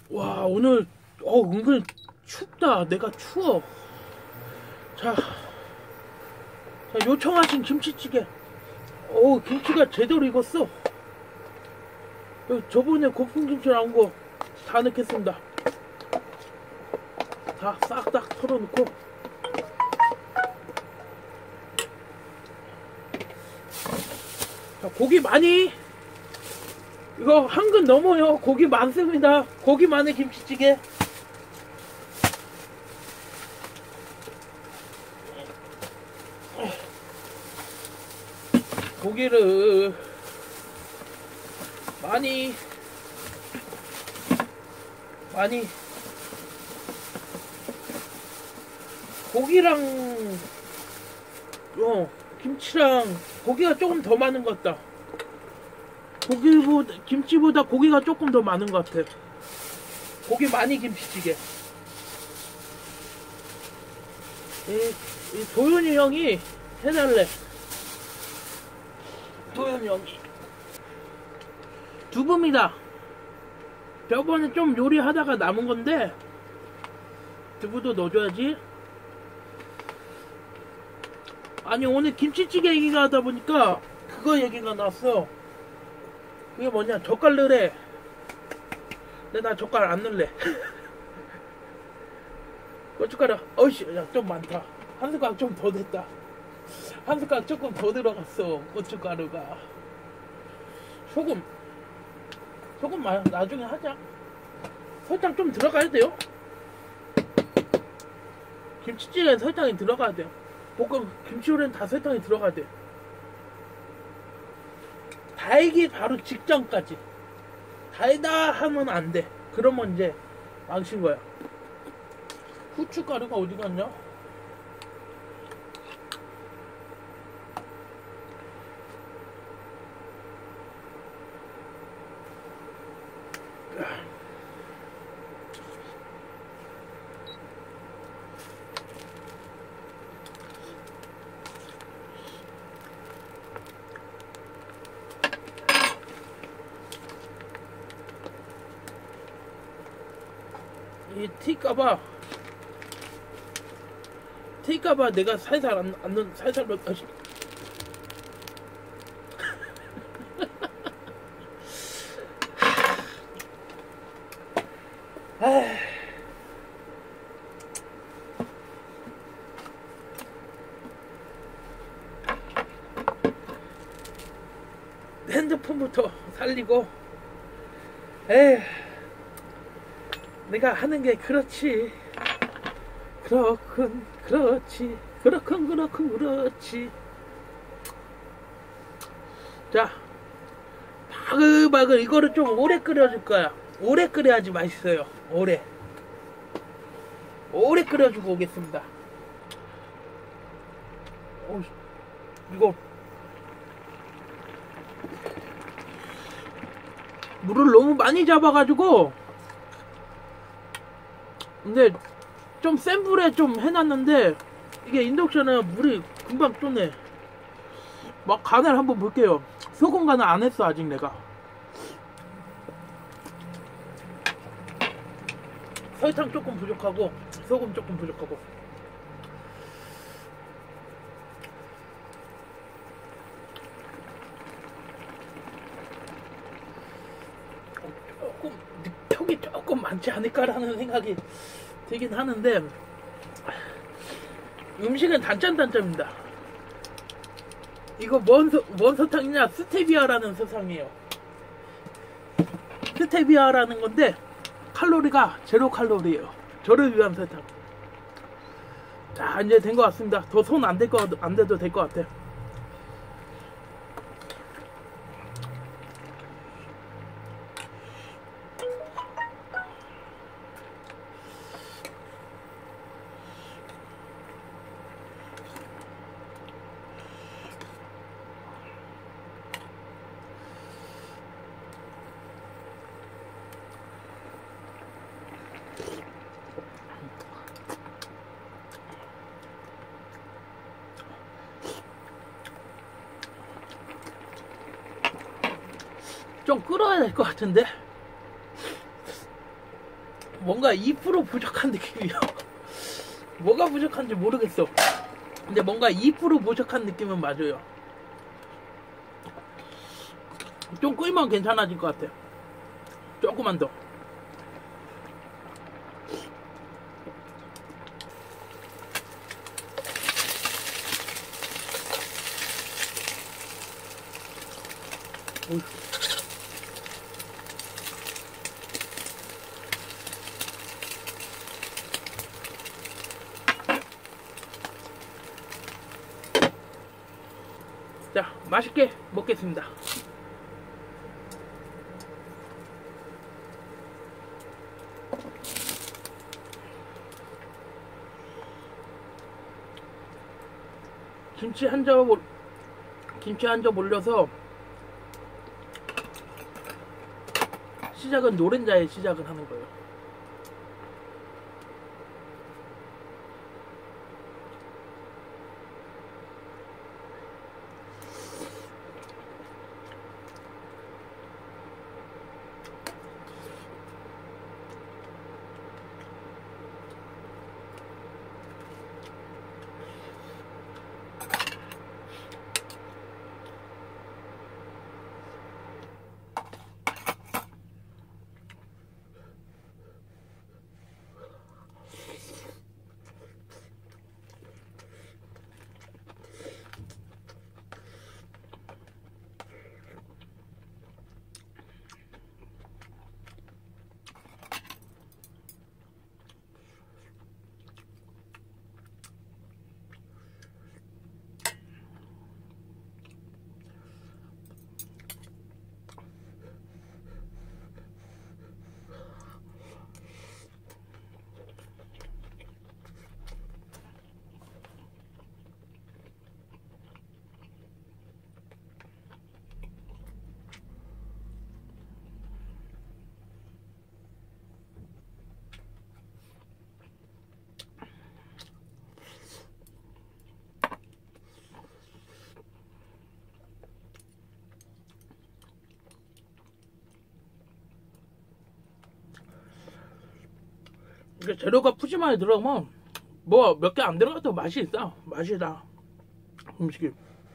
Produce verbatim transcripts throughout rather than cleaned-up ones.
와, 오늘 어 은근 춥다. 내가 추워. 자, 자 요청하신 김치찌개. 오, 김치가 제대로 익었어. 저번에 고풍김치 나온 거 다 넣겠습니다. 다 싹 다 털어놓고. 자, 고기 많이. 이거 한근 넘어요. 고기 많습니다. 고기 많은 김치찌개. 고기를 많이 많이 고기랑 어 김치랑 고기가 조금 더 많은 것 같다. 고기보다 김치보다 고기가 조금 더 많은 것 같아. 고기 많이 김치찌개. 이, 이 도윤이 형이 해달래. 도윤이 형이 두부입니다. 저번에 좀 요리하다가 남은 건데 두부도 넣어줘야지. 아니, 오늘 김치찌개 얘기가 하다 보니까 그거 얘기가 나왔어. 그게 뭐냐, 젓갈 넣으래. 근데 나 젓갈 안 넣을래. 고춧가루 어이씨, 야, 좀 많다. 한 숟가락 좀 더 됐다. 한 숟가락 조금 더 들어갔어. 고춧가루가. 소금 소금 마, 나중에 하자. 설탕 좀 들어가야 돼요. 김치찌개에 설탕이 들어가야 돼요. 볶음 김치요리는 다 설탕이 들어가야 돼. 달기 바로 직전까지. 달다 하면 안 돼. 그러면 이제 망친 거야. 후춧가루가 어디 갔냐? 이 튀까봐 튀까봐 내가 살살 안, 안 넣, 살살 넣, 아시. 핸드폰부터 살리고. 에휴, 내가 하는 게 그렇지. 그렇군, 그렇지. 그렇군, 그렇군, 그렇지. 자, 바글바글 이거를 좀 오래 끓여줄 거야. 오래 끓여야지 맛있어요. 오래. 오래 끓여주고 오겠습니다. 오, 이거 물을 너무 많이 잡아가지고. 근데 좀 센 불에 좀 해놨는데 이게 인덕션에 물이 금방 쫓네. 막 간을 한번 볼게요. 소금 간을 안 했어 아직 내가. 설탕 조금 부족하고 소금 조금 부족하고. 조금 늑벽이 조금 많지 않을까라는 생각이 들긴 하는데, 음식은 단짠단짠입니다. 이거 뭔, 서, 뭔 설탕이냐? 스테비아라는 설탕이에요. 스테비아라는 건데 칼로리가 제로 칼로리예요. 저를 위한 설탕. 자, 이제 된 것 같습니다. 더 손 안 될 거, 안 돼도 될 것 같아. 좀 끓어야 될 것 같은데. 뭔가 이 퍼센트 부족한 느낌이야. 뭐가 부족한지 모르겠어. 근데 뭔가 이 퍼센트 부족한 느낌은 맞아요. 좀 끓이면 괜찮아질 것 같아. 조금만 더. 어이. 자, 맛있게 먹겠습니다. 김치 한 점, 김치 한 점 올려서 시작은 노른자에 시작을 하는 거예요. 이게 재료가 푸짐하게 들어가면 뭐 몇 개 안 들어가도 맛이 있어. 맛이 나. 음식이.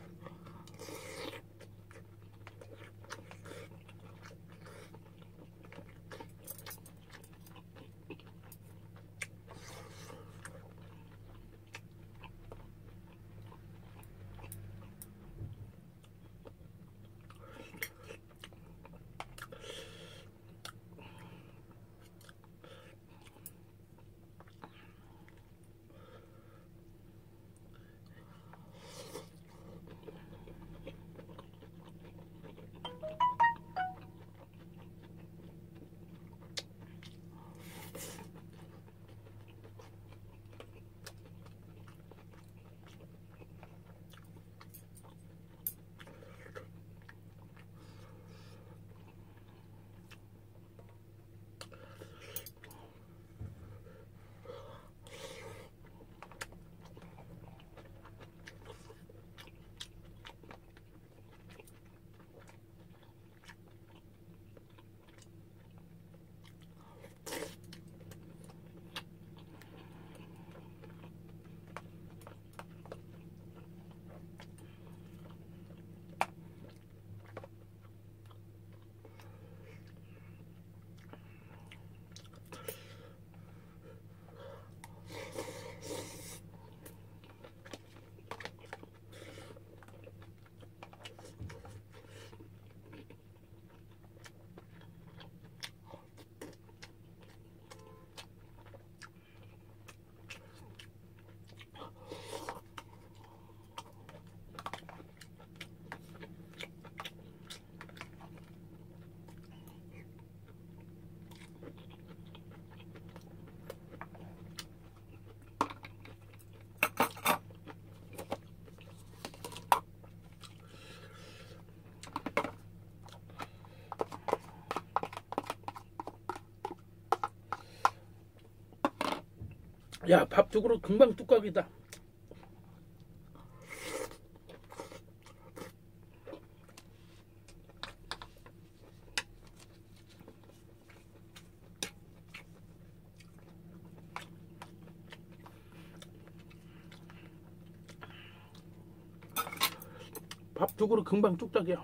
야, 밥 두 그릇 금방 뚝딱이다. 밥 두 그릇 금방 뚝딱이야.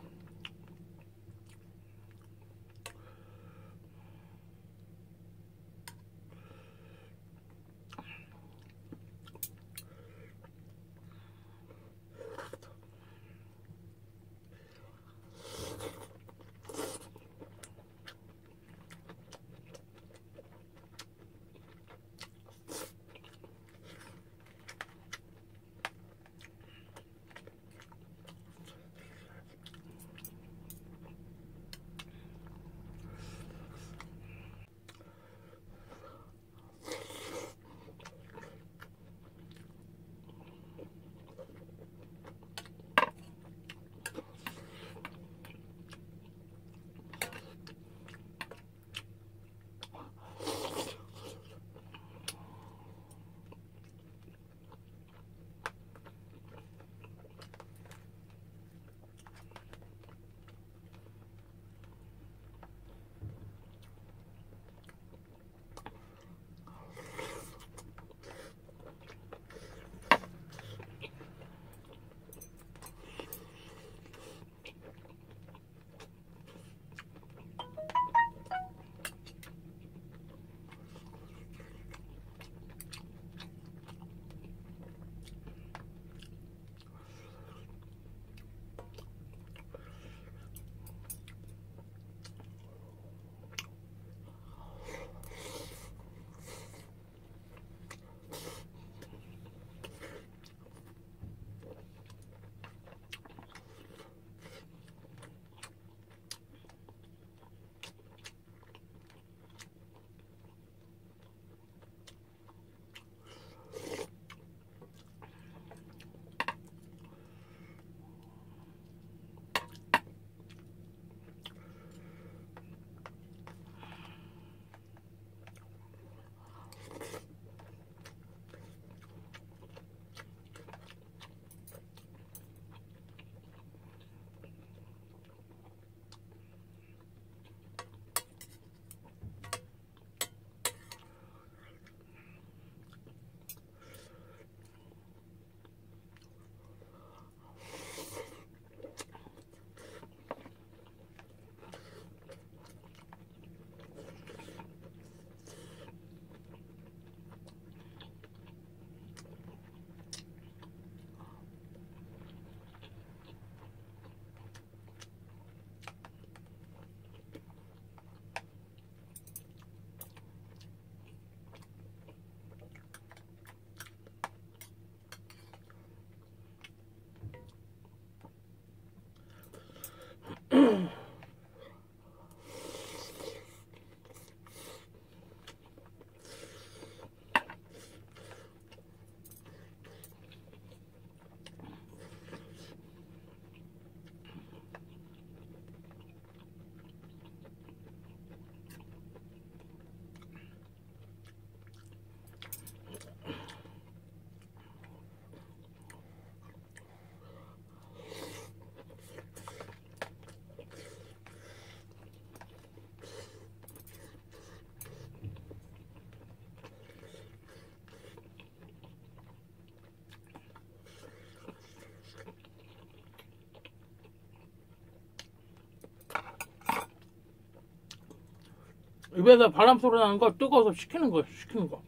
입에서 바람 소리 나는 거 뜨거워서 식히는 거야, 식히는 거.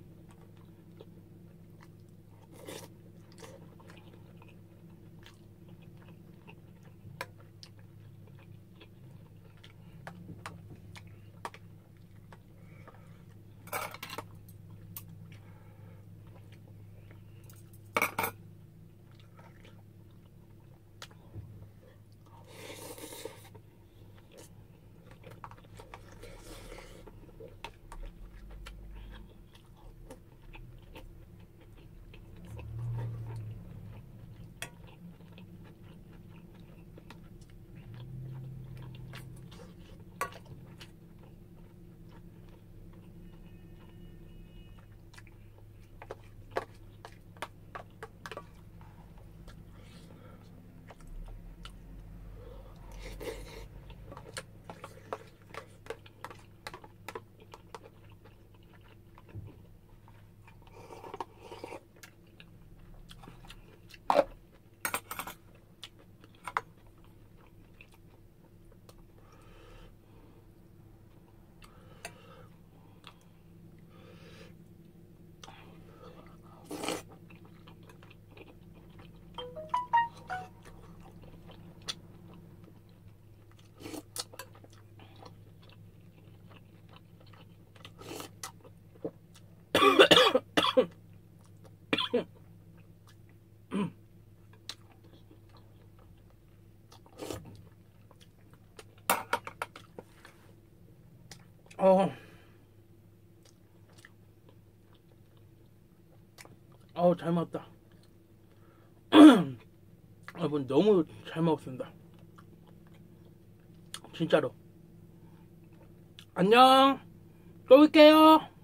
아우 잘 먹었다. 여러분 너무 잘 먹었습니다. 진짜로. 안녕. 또 올게요.